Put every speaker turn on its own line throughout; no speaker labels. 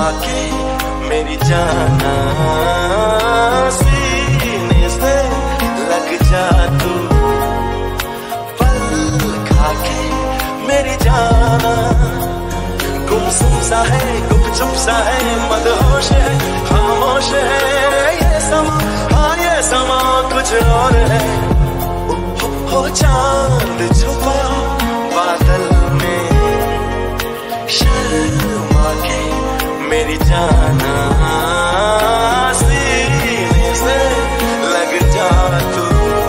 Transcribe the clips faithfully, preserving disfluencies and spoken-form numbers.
खाके मेरी जाना सीने से लग जा तू, पल खाके मेरी जाना गुमसुम सा है गुपचुप सा है मदहोश है खामोश है ये समा, हाँ ये समा कुछ और है। हो, हो चांद छुपा बादल में शर्मा के मेरी जाना सीने से लग जा तू,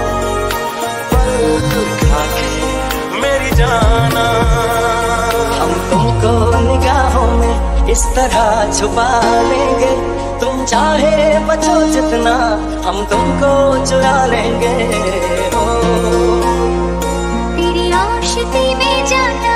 पल खाके मेरी जाना।
हम तुमको निगाहों में इस तरह छुपा लेंगे, तुम चाहे बचो जितना हम तुमको चुरा लेंगे। ओ
तेरी आशिकी में जाना,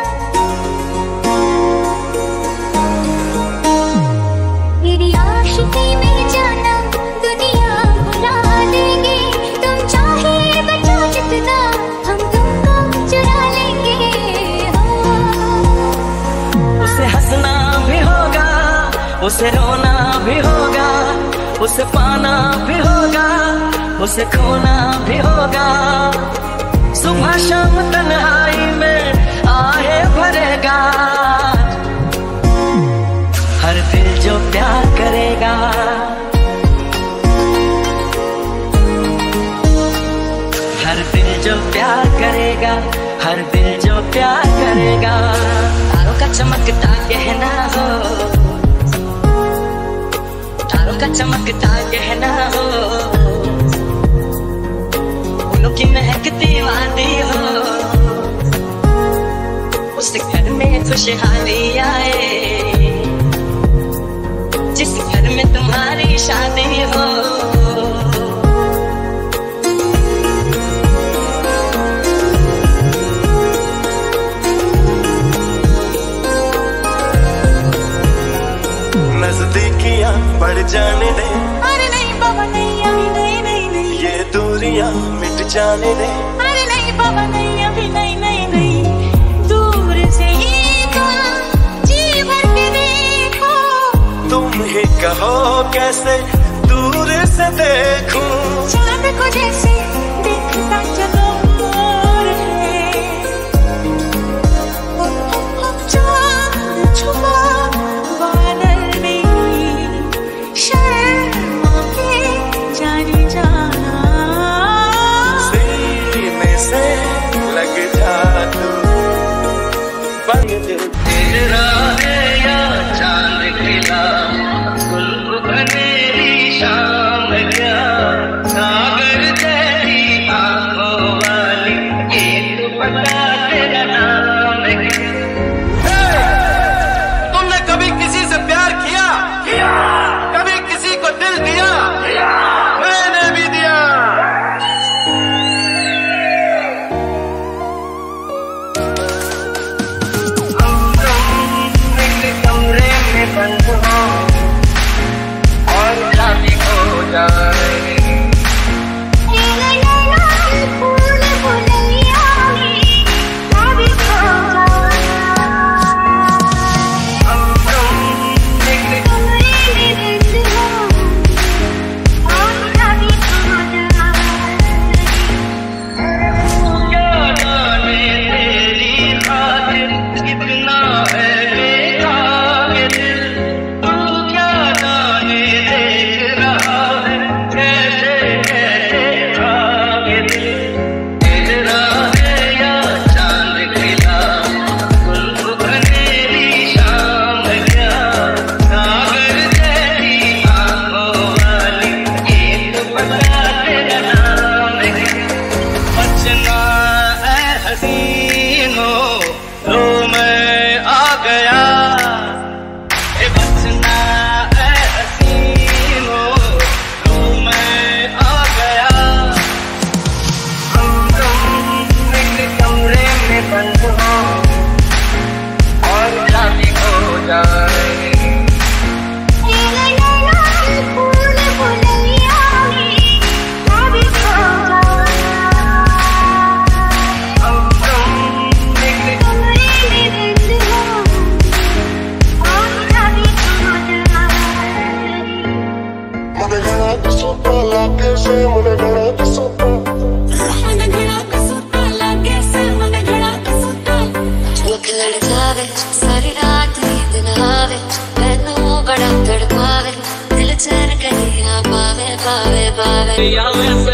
तेरी आशिकी में जाना दुनिया भुला देंगे, तुम चाहे बचो जितना हम तुमको चुरा लेंगे।
उसे हंसना भी होगा, उसे रोना भी होगा, उसे पाना भी होगा, उसे खोना भी होगा। सुबह शाम तन्हाई में आहे भरेगा, हर दिल जो प्यार करेगा। हर दिल जो प्यार करेगा, हर दिल जो प्यार करेगा। तारों का चमकता गहना हो, तारों का चमकता गहना हो, फूलों की महकती वादी हो, उस घर में खुशहाली आए जिस घर में तुम्हारी शादी हो।
नजदीकियां बढ़ जाने दे,
अरे नहीं बाबा नहीं अभी नहीं नहीं नहीं,
ये दूरियां मिट जाने दे,
अरे नहीं बाबा नहीं अभी नहीं नहीं नहीं, दूर से ही तो जी भर के देखो,
तुम ही कहो कैसे दूर से देखूं,
चांद को जैसे देखता चलो और है, ओ, ओ, ओ, चांद छुपा बादल में शर्मा के जाने जाना,
सीने से लग जा तू, बन दिल
तेरा है या चांद खिला गुल बनेरी शाम क्या, सागर तेरी आंखों वाली ये तो बता तेरा नाम क्या।
तुमने कभी किसी से प्यार किया? किया। कभी किसी को दिल दिया? दिया। मैंने भी दिया।
हम तुम एक कमरे में बंद हो और शादी हो जाए,
फूल फुलैया में शादी हो जाए,
हम तुम एक
कमरे में बंद हो और शादी हो जाए,
क्या जाने तेरी खातिर कितना है बेकार ये दिल, तू क्या जाने देख रहा है कैसे कैसे भाग ये दिल। तेरा है या चांद खिला गुल बनेरी शाम क्या, सागर तेरी आंखों वाली ये तो बता तेरा नाम क्या। बचना ऐ हसीनो लो मैं आ गया, ए बचना ऐ हसीनो लो मैं आ गया। हम तुम एक कमरे में बंद हो और शादी हो जाए,
फूल फुलैया में शादी हो जाए,
हम तुम या वैसे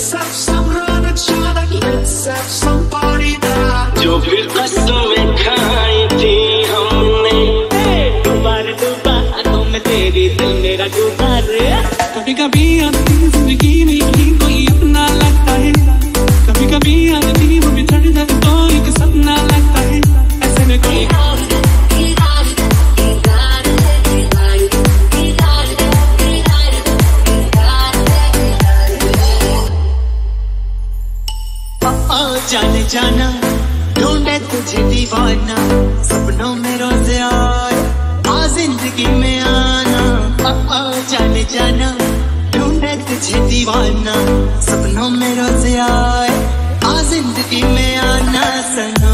जो फिर कसमें खाई थी हमने, दोबारा डूबा आंखों में तेरी, दिल मेरा डूबा रे।
कभी कभी आदमी जिंदगी में ही कोई अपना लगता है, कभी कभी आदमी वो बिछड़ जाए तो एक सपना लगता है, ऐसे में कोई
जाने जाना ढूंढे तुझे दीवाना, सपनों में रोज़ आए आ जिंदगी में आना। आ, आ, जाने जाना ढूंढे तुझे दीवाना, सपनों में रोज़ आए आ जिंदगी में आना सनम।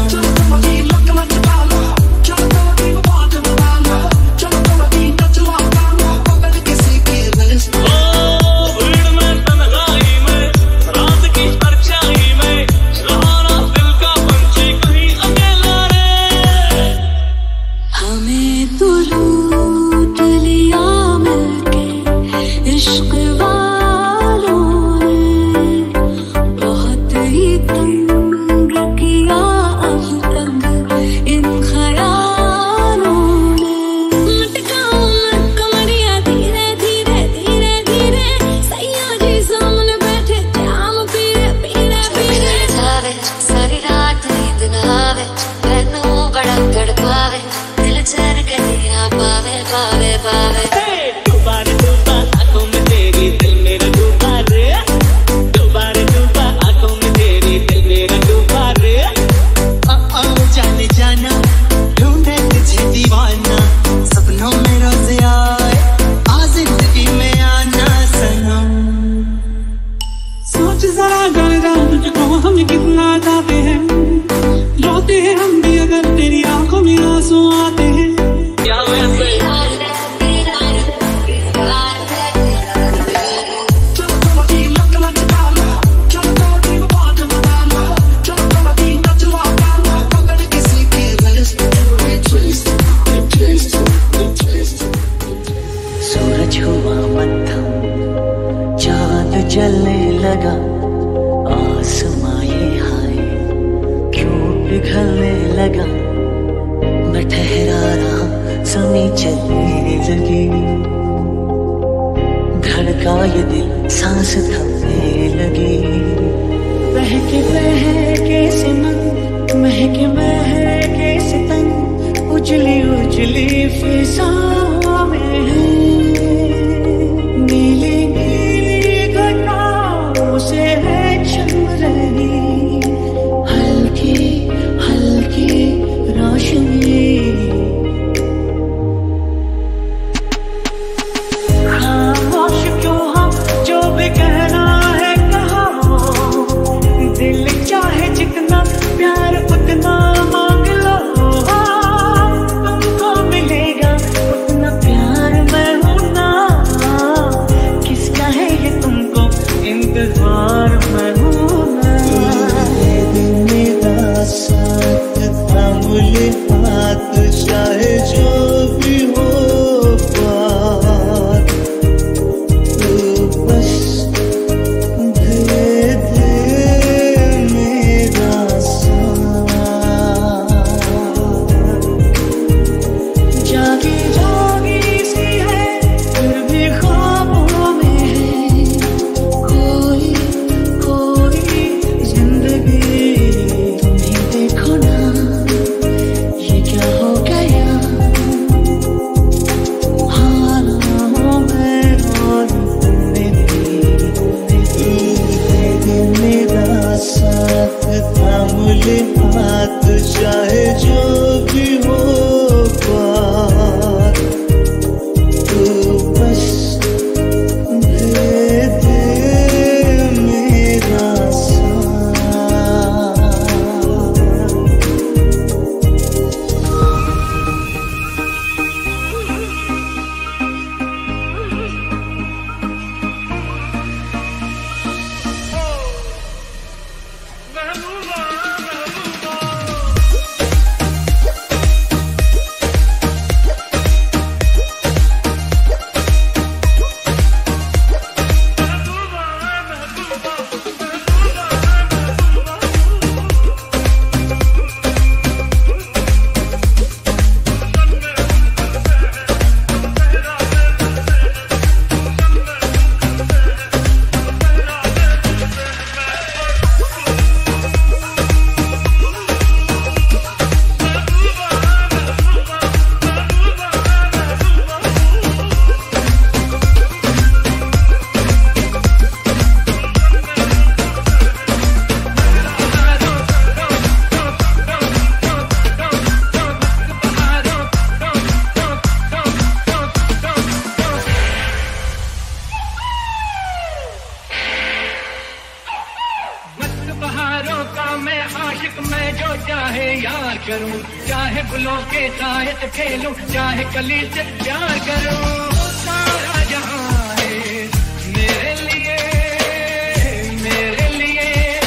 बहारों का मैं आशिक, मैं जो चाहे यार करूं, चाहे गुलों के साथ खेलूं, चाहे कली से प्यार करूं, सारा जहां है मेरे लिए, मेरे लिए।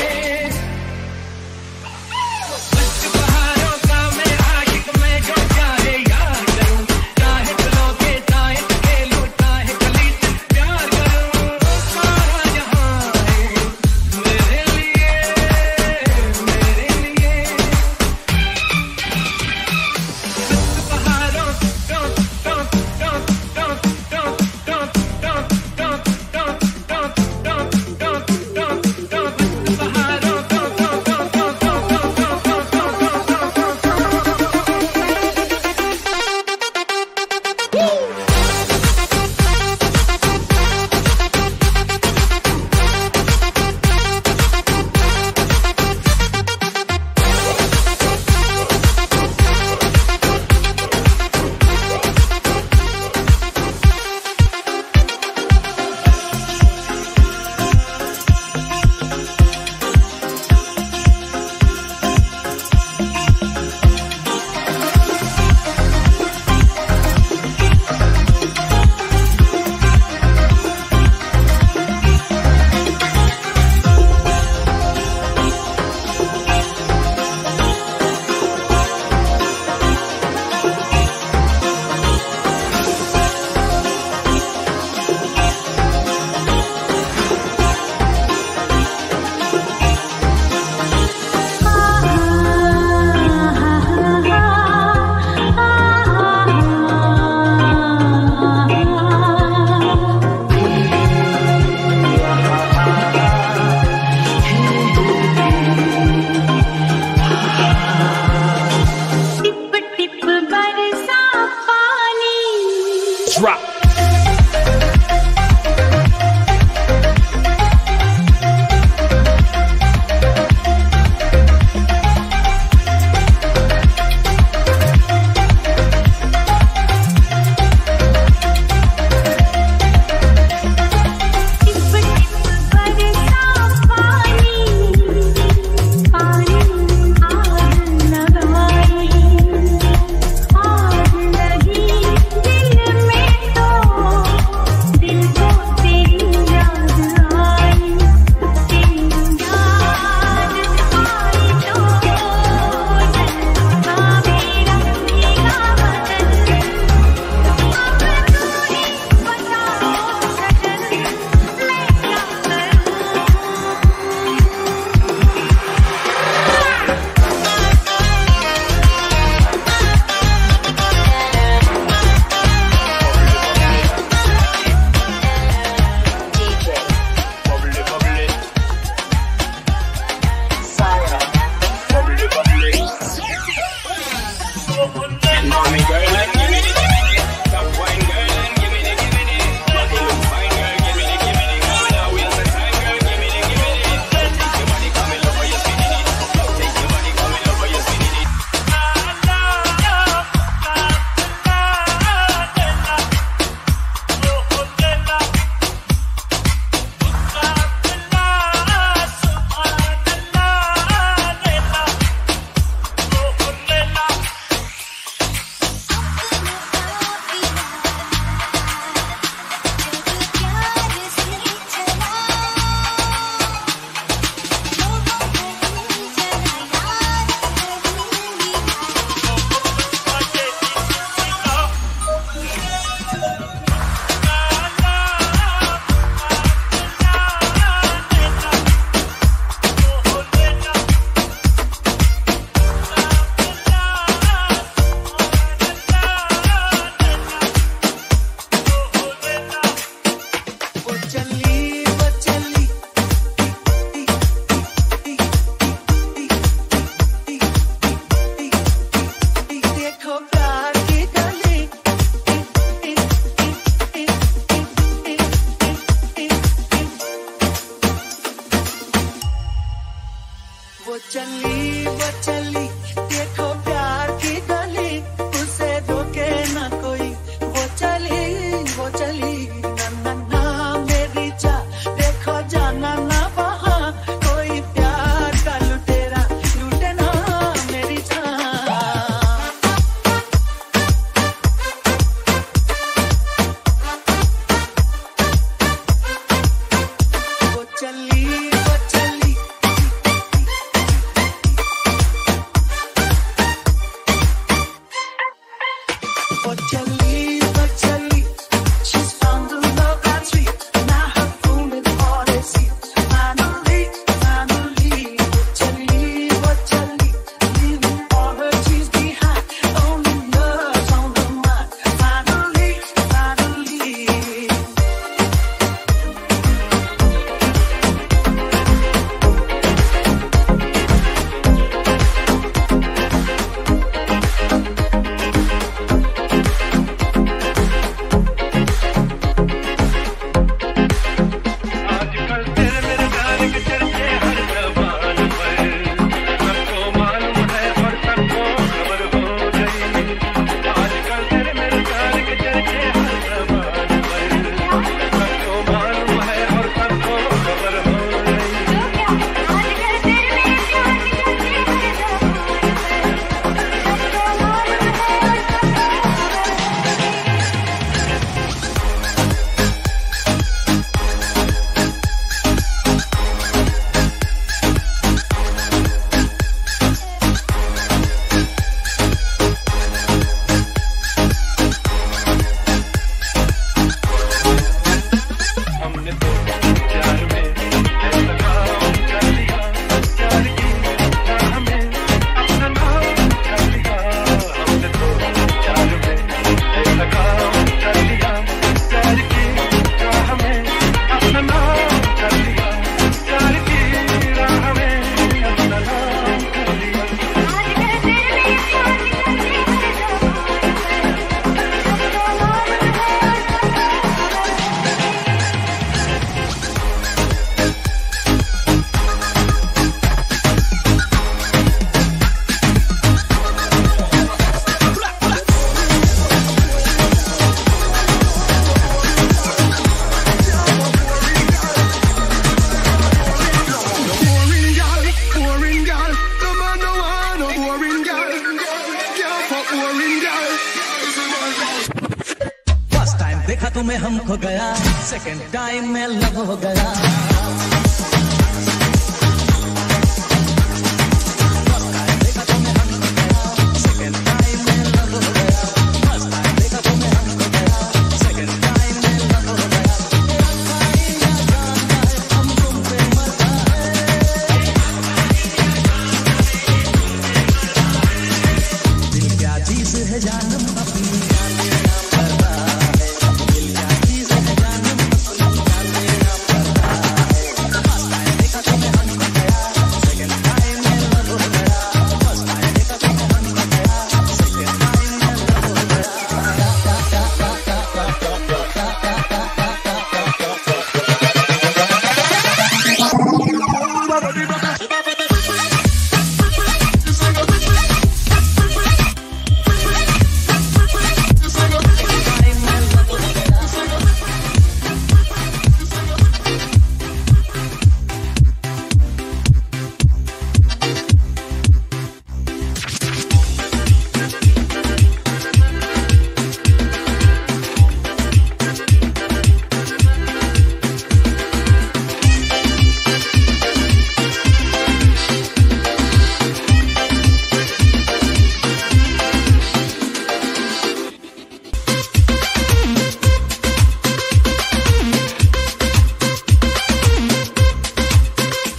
मस्त बहारों का मैं आशिक, मैं जो चाहे यार करूं, चाहे गुलों के साथ खेलूं, चाहे कली से प्यार करूं, सारा जहां है मेरे लिए, मेरे लिए। मस्त बहारों don't don't don't don't don't don't don't don't don't don't don't don't don't don't मस्त बहारों don't don't don't don't don't don't
चली वो चली देखो प्यार की गली, उसे रोके ना कोई। वो चली वो चली ना ना ना मेरी जा, देखो जाना ना वहाँ कोई प्यार देखो मैं हम खो गया, सेकंड टाइम में लव हो गया।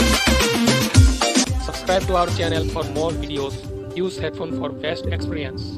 Subscribe to our channel for more videos. Use headphone for best experience.